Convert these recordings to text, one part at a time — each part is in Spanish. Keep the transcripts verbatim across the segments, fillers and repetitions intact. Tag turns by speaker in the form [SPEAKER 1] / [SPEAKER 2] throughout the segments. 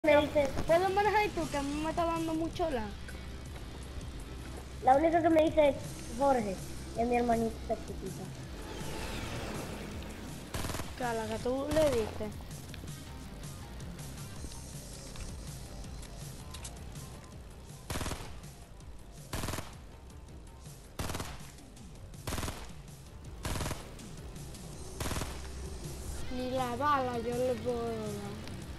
[SPEAKER 1] me dice...
[SPEAKER 2] ¿Puedo manejar tú? Que a mí me está dando mucho la.
[SPEAKER 1] La única que me dice es Jorge, es mi hermanita chiquita.
[SPEAKER 2] Cala, que tú le diste. Ni la bala yo le puedo dar.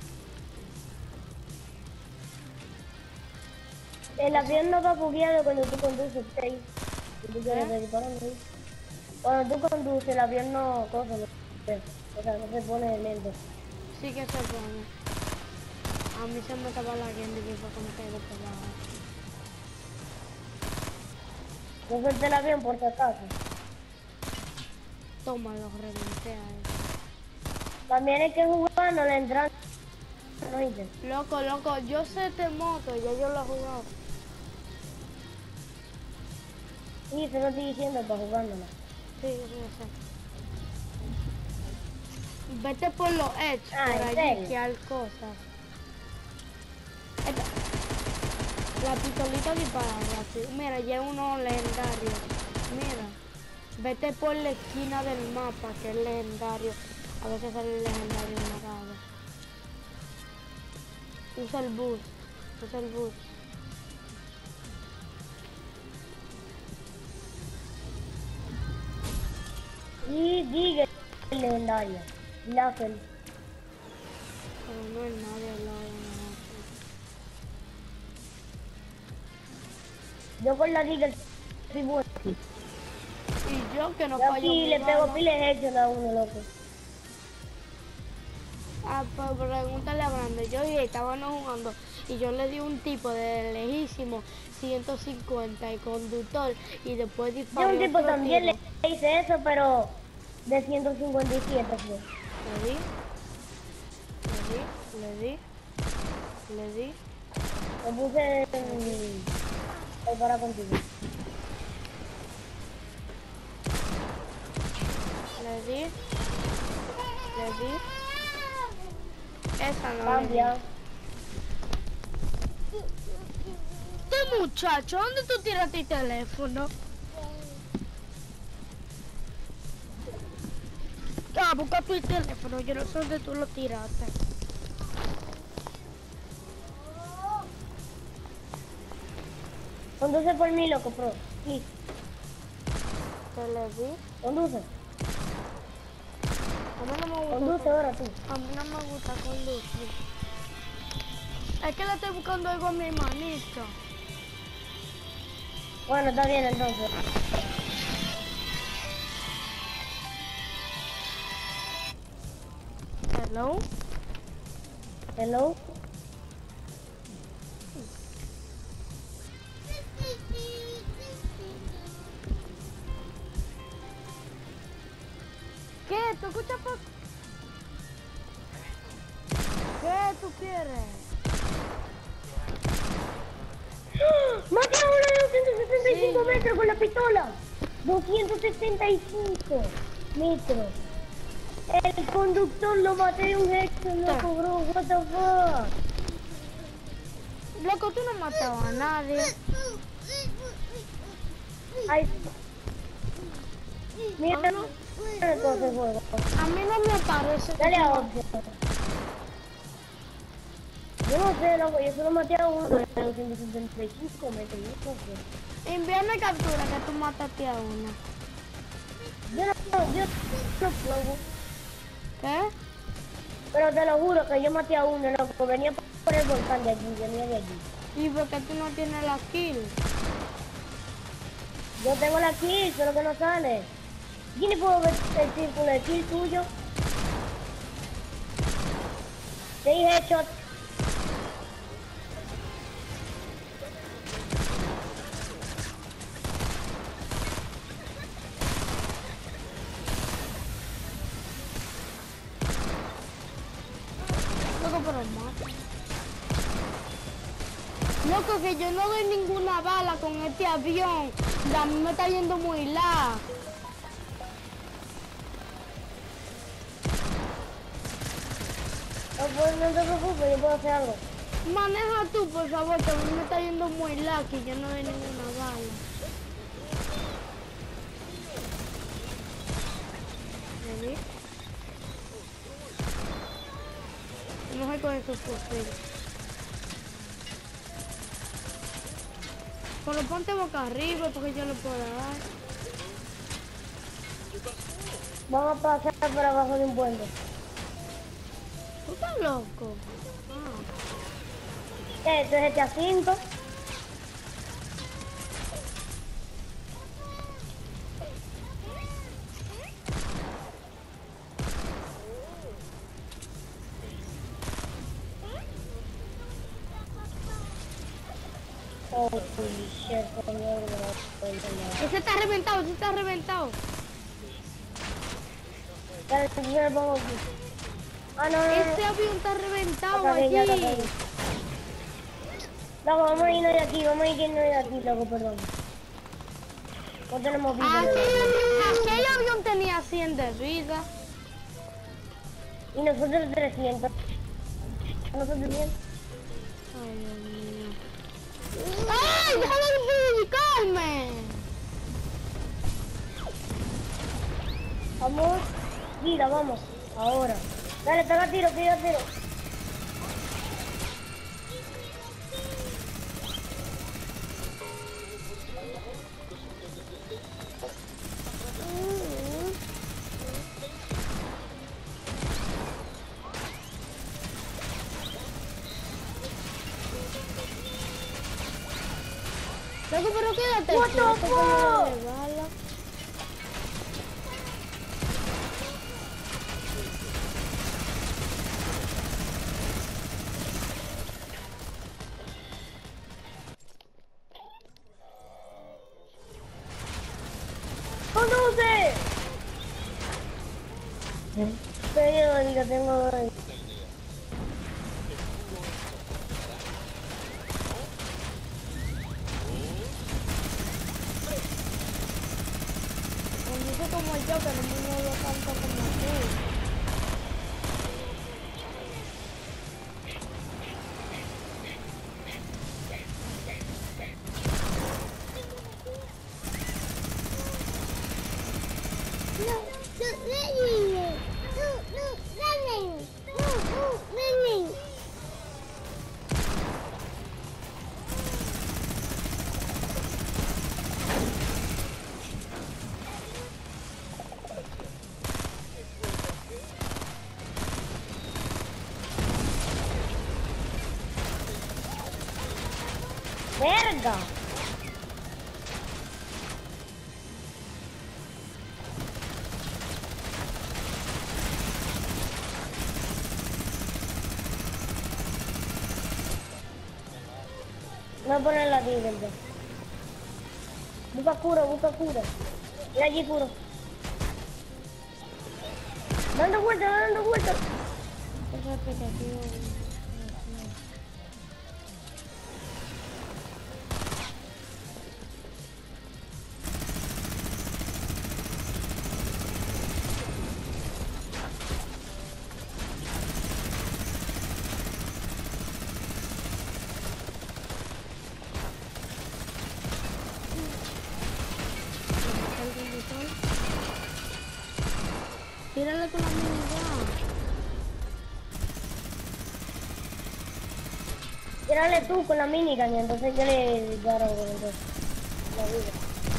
[SPEAKER 1] El avión no va bugueado cuando tú conduces, ¿sí? Si tú quieres
[SPEAKER 2] ¿Eh?
[SPEAKER 1] disparar, ¿sí? Cuando tú conduces, el avión no... Cosa, no, o sea, no se pone lento.
[SPEAKER 2] Sí que se pone. A mí se me estaba la gente y fue como que por abajo.
[SPEAKER 1] Yo suelté el avión por si acaso.
[SPEAKER 2] Toma, los reventé a él.
[SPEAKER 1] También hay que jugar, no le entran. ¿No dices?
[SPEAKER 2] Loco, loco, yo sé este moto, ya yo lo he jugado.
[SPEAKER 1] Sí, te lo estoy diciendo para jugándola.
[SPEAKER 2] Sí, sí, sé. Vete por los edge,
[SPEAKER 1] Ah,
[SPEAKER 2] por
[SPEAKER 1] ¿en
[SPEAKER 2] allí,
[SPEAKER 1] serio?
[SPEAKER 2] que hay cosas. Esta- La pistolita dispara rápido. Mira, ya es uno legendario. Mira. Vete por la esquina del mapa, que es legendario. A veces sale el legendario marcado. Usa el bus. Usa el bus.
[SPEAKER 1] Y diga el legendario. Lazel.
[SPEAKER 2] Pero no hay nadie al lado de nosotros.
[SPEAKER 1] Yo con la Diga soy bueno.
[SPEAKER 2] Y yo que no
[SPEAKER 1] Yo
[SPEAKER 2] fallo
[SPEAKER 1] aquí
[SPEAKER 2] mi
[SPEAKER 1] le pego
[SPEAKER 2] bala.
[SPEAKER 1] piles hechos a uno, loco.
[SPEAKER 2] Ah, pues pregúntale a Brande. Yo y estábamos jugando y yo le di un tipo de lejísimo ciento cincuenta y conductor y después
[SPEAKER 1] Yo
[SPEAKER 2] disparé
[SPEAKER 1] un tipo
[SPEAKER 2] otro
[SPEAKER 1] también
[SPEAKER 2] tiro.
[SPEAKER 1] le hice eso, pero de ciento cincuenta y siete fue.
[SPEAKER 2] Le di, le di, le di, le di.
[SPEAKER 1] Me puse en... Voy para contigo.
[SPEAKER 2] Le di, le di. Esa no le di.
[SPEAKER 1] Cambia.
[SPEAKER 2] Este muchacho, ¿dónde tú tiraste el teléfono? Ah, busca tu teléfono, yo no sé dónde tú lo tiraste.
[SPEAKER 1] Conduce por mí, loco, pro. Sí,
[SPEAKER 2] Te le di.
[SPEAKER 1] conduce.
[SPEAKER 2] A mí no me gusta.
[SPEAKER 1] Conduce ahora tú.
[SPEAKER 2] A mí no me gusta conducir. Es que le estoy buscando algo a mi hermanito.
[SPEAKER 1] Bueno, está bien entonces.
[SPEAKER 2] Hello.
[SPEAKER 1] Hello.
[SPEAKER 2] ¿Qué? ¿Tú escuchas por... ¿Qué tú quieres?
[SPEAKER 1] ¡Mate a uno de doscientos setenta y cinco
[SPEAKER 2] Sí.
[SPEAKER 1] metros con la pistola! doscientos setenta y cinco metros. El conductor lo maté de un headshot, loco, bro. What the fuck?
[SPEAKER 2] Loco, tú no matabas a nadie.
[SPEAKER 1] Ay. Mira,
[SPEAKER 2] A mí no,
[SPEAKER 1] el coso de juego.
[SPEAKER 2] a mí no me parece que
[SPEAKER 1] Dale
[SPEAKER 2] tú
[SPEAKER 1] a
[SPEAKER 2] ma-
[SPEAKER 1] opción. Yo no sé, loco, yo solo maté a uno de doscientos setenta y cinco metros, no sé.
[SPEAKER 2] Envíame captura que tú mataste a uno.
[SPEAKER 1] Yo no, yo no puedo.
[SPEAKER 2] ¿Qué?
[SPEAKER 1] Pero te lo juro que yo maté a uno, loco. Venía por el volcán de aquí, venía de allí.
[SPEAKER 2] ¿Y por qué tú no tienes la kill?
[SPEAKER 1] Yo tengo la kill, solo que no sale. ¿Quién le puedo ver el círculo de kill tuyo? Seis headshots.
[SPEAKER 2] Loco, pero más. Loco, que yo no doy ninguna bala con este avión. A mí me está yendo muy la.
[SPEAKER 1] No, pues, no te preocupes, yo puedo hacer algo.
[SPEAKER 2] Maneja tú, por favor, que a mí me está yendo muy lucky, yo no doy ninguna bala. ¿Vení? Vamos a ir con esos fusiles. Solo ponte boca arriba porque yo lo puedo dar.
[SPEAKER 1] Vamos a pasar por abajo de un puente.
[SPEAKER 2] ¿Tú estás loco? Ah.
[SPEAKER 1] Esto es G T A cinco. Oh, shit, señor.
[SPEAKER 2] Ese está reventado, ese está reventado.
[SPEAKER 1] Dale, señor, vamos aquí. Ah, no, no, no.
[SPEAKER 2] Este avión está reventado
[SPEAKER 1] Acá
[SPEAKER 2] aquí.
[SPEAKER 1] bien, acá bien. Loco, vamos a irnos de aquí, vamos a irnos de aquí, loco, perdón. No tenemos vida.
[SPEAKER 2] Aquel, aquel avión tenía cien de vida.
[SPEAKER 1] Y nosotros trescientos. Nosotros bien.
[SPEAKER 2] Ay, Dios mío. ¡Ay, déjame de publicarme!
[SPEAKER 1] Vamos. Mira, vamos. Ahora. Dale, pega tiro, pega tiro.
[SPEAKER 2] Loco, pero quédate.
[SPEAKER 1] What the
[SPEAKER 2] quieto, que
[SPEAKER 1] fuck?
[SPEAKER 2] no le bala.
[SPEAKER 1] ¡Conduce! Pero yo digo, tengo...
[SPEAKER 2] Conduce como yo, que no me muevo tanto como tú.
[SPEAKER 1] ¡Verga! Voy a ponerla aquí, verde. Busca cura, busca cura. Mira allí cura. Dando vueltas, dando vueltas.
[SPEAKER 2] Eso es pecativo. Tírale con la minigun.
[SPEAKER 1] Tírale tú con la minigun y entonces yo le disparo con el dos. La vida.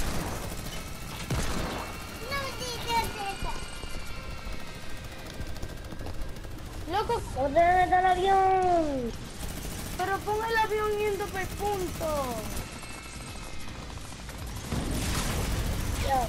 [SPEAKER 2] Loco,
[SPEAKER 1] ¿Dónde está el avión?
[SPEAKER 2] pero pon el avión yendo por punto.
[SPEAKER 1] Ya.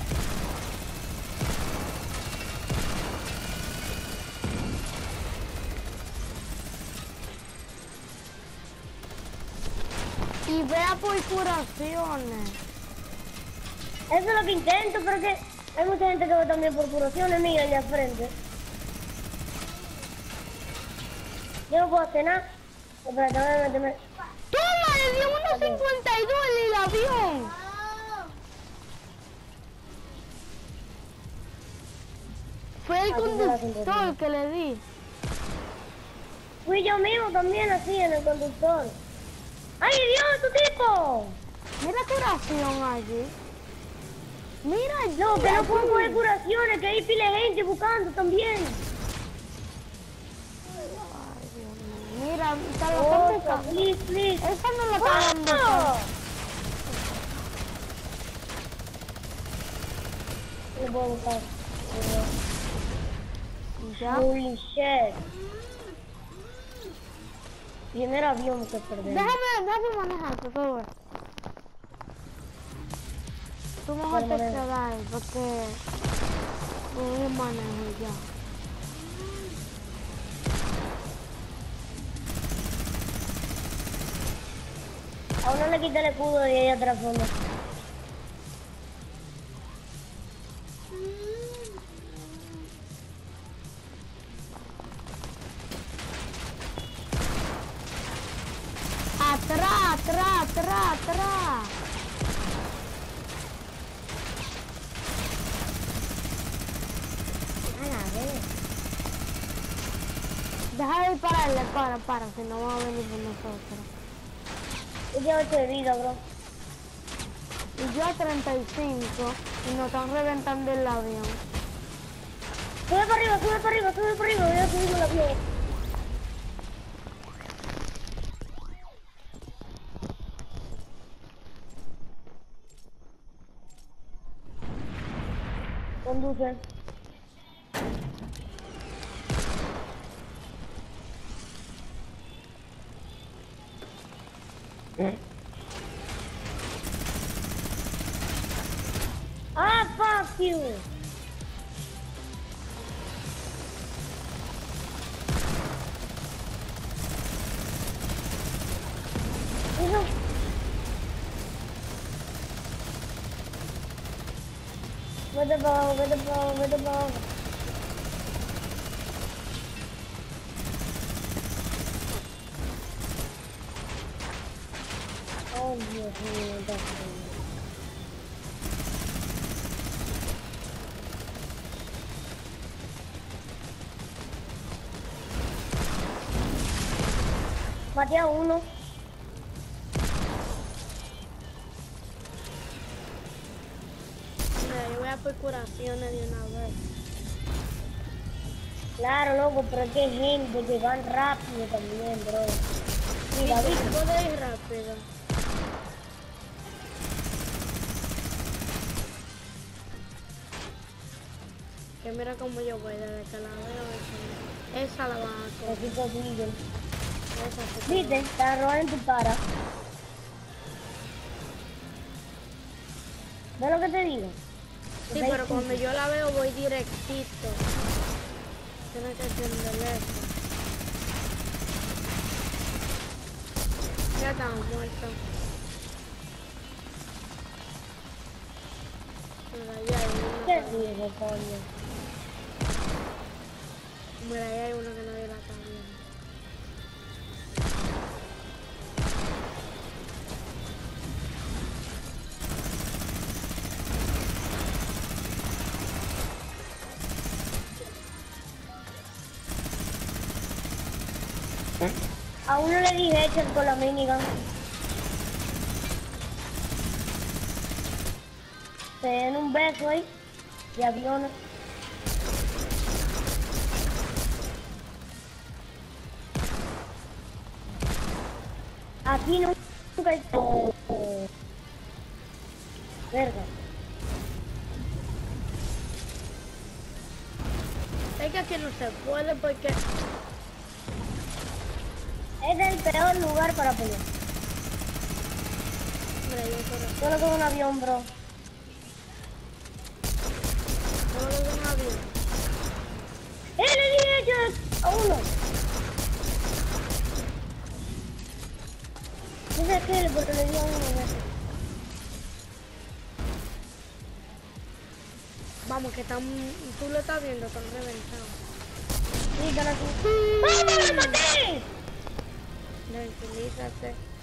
[SPEAKER 2] Y vea por curaciones.
[SPEAKER 1] Eso es lo que intento, pero que hay mucha gente que va también por curaciones, mira allá al frente. Yo no puedo hacer nada. Espérate, voy a meterme.
[SPEAKER 2] ¡Toma! Le dio uno cincuenta y dos el avión. Fue el
[SPEAKER 1] Aquí se la
[SPEAKER 2] conductor que le di.
[SPEAKER 1] Fui yo mismo también así en el conductor. ¡Ay, Dios, tu tipo!
[SPEAKER 2] Mira curación allí. Mira,
[SPEAKER 1] No, que no
[SPEAKER 2] allí.
[SPEAKER 1] puedo coger curaciones, que hay pila de gente buscando también.
[SPEAKER 2] Ay, Dios mío. Mira, está lo
[SPEAKER 1] Oh,
[SPEAKER 2] están buscando.
[SPEAKER 1] please, please.
[SPEAKER 2] Esa no la están buscando.
[SPEAKER 1] ¡Oh! No puedo buscar.
[SPEAKER 2] Ya.
[SPEAKER 1] Holy shit. Primer avión que perdemos.
[SPEAKER 2] Déjame, déjame manejar, por favor. Tú mejor
[SPEAKER 1] Vale,
[SPEAKER 2] te
[SPEAKER 1] vale.
[SPEAKER 2] quedas ahí, porque voy a manejar ya.
[SPEAKER 1] A uno le quita el escudo y ella transforma.
[SPEAKER 2] Atrás, atrás, atrás, atrás. Deja de dispararle, para, para, si no va a venir por nosotros.
[SPEAKER 1] Yo llevo ocho de vida, bro.
[SPEAKER 2] Y yo a treinta y cinco y nos están reventando el avión.
[SPEAKER 1] Sube para arriba, sube para arriba, sube para arriba. Voy a subir el avión. Conduce. Ah, fuck you. Eso. Vete para abajo, vete para abajo, vete para abajo. Oh, Dios mío, está frío. Maté a uno.
[SPEAKER 2] Mira, yo voy a por curaciones de una vez.
[SPEAKER 1] Claro, loco, pero es que hay gente que van rápido también, bro. Mira,
[SPEAKER 2] Sí,
[SPEAKER 1] ¿viste?
[SPEAKER 2] puedo ir rápido. Que mira cómo yo voy desde que la veo. Esa, esa la van a coger.
[SPEAKER 1] Así que sigue.
[SPEAKER 2] Esa sí que
[SPEAKER 1] ¿Viste? Te la roban en tu cara. ¿Ves lo que te digo?
[SPEAKER 2] Sí, pero cuando yo la veo voy directito. Tienes que entender eso. Ya estamos muertos. Mira, ahí hay uno.
[SPEAKER 1] ¿Qué
[SPEAKER 2] que-
[SPEAKER 1] digo, coño?
[SPEAKER 2] Mira, ahí hay uno que nadie la está viendo.
[SPEAKER 1] A uno le dije hecho con la minigun. Se den un beso ahí. De aviones. Aquí no- nunca hay... Oh. Verga.
[SPEAKER 2] Es que aquí no se puede porque...
[SPEAKER 1] Es el peor lugar para pelear.
[SPEAKER 2] Mira, yo corro.
[SPEAKER 1] Solo con un avión, bro.
[SPEAKER 2] Solo de un avión.
[SPEAKER 1] ¡Eh, le dije hecho a uno! No sé qué, pero le di a uno. ¿No?
[SPEAKER 2] Vamos, que están... Tú lo estás viendo, están reventados.
[SPEAKER 1] Sí, están aquí. ¡Vamos, lo maté!
[SPEAKER 2] Tranquilízate.